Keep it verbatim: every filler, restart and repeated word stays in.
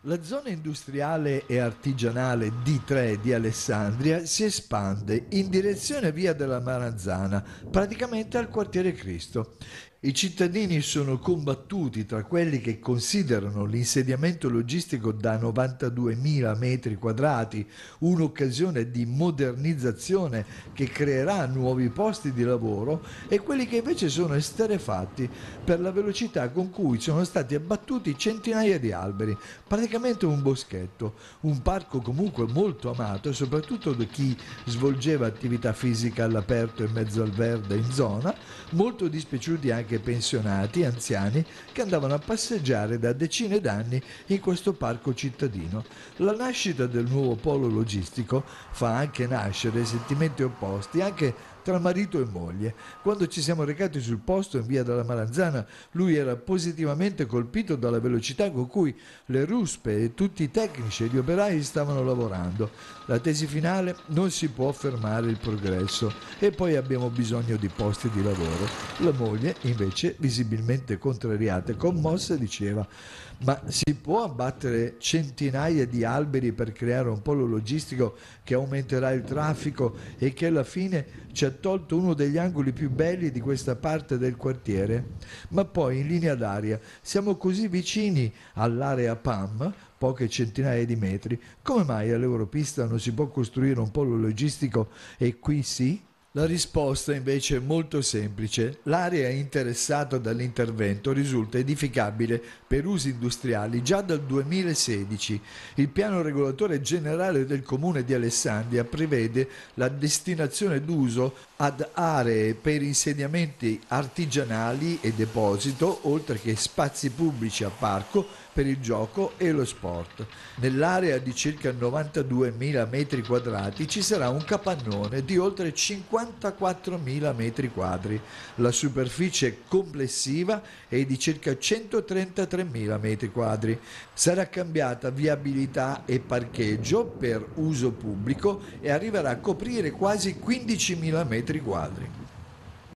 La zona industriale e artigianale D tre di Alessandria si espande in direzione via della Maranzana, praticamente al quartiere Cristo. I cittadini sono combattuti tra quelli che considerano l'insediamento logistico da novantaduemila metri quadrati un'occasione di modernizzazione che creerà nuovi posti di lavoro e quelli che invece sono esterrefatti per la velocità con cui sono stati abbattuti centinaia di alberi, praticamente un boschetto, un parco comunque molto amato soprattutto da chi svolgeva attività fisica all'aperto in mezzo al verde in zona, molto dispiaciuti anche pensionati, anziani, che andavano a passeggiare da decine d'anni in questo parco cittadino. La nascita del nuovo polo logistico fa anche nascere sentimenti opposti, anche tra marito e moglie. Quando ci siamo recati sul posto in via della Maranzana, lui era positivamente colpito dalla velocità con cui le ruspe e tutti i tecnici e gli operai stavano lavorando. La tesi finale: non si può fermare il progresso e poi abbiamo bisogno di posti di lavoro. La moglie, invece, visibilmente contrariata e commossa, diceva: ma si può abbattere centinaia di alberi per creare un polo logistico che aumenterà il traffico e che alla fine ci ha tolto uno degli angoli più belli di questa parte del quartiere? Ma poi in linea d'aria siamo così vicini all'area P A M, poche centinaia di metri, come mai all'Europista non si può costruire un polo logistico e qui sì? La risposta invece è molto semplice. L'area interessata dall'intervento risulta edificabile per usi industriali già dal duemilasedici. Il piano regolatore generale del comune di Alessandria prevede la destinazione d'uso ad aree per insediamenti artigianali e deposito, oltre che spazi pubblici a parco per il gioco e lo sport. Nell'area di circa novantaduemila metri quadrati ci sarà un capannone di oltre cinquantaquattromila metri quadri. La superficie complessiva è di circa centotrentatremila metri quadri. Sarà cambiata viabilità e parcheggio per uso pubblico e arriverà a coprire quasi quindicimila metri quadri.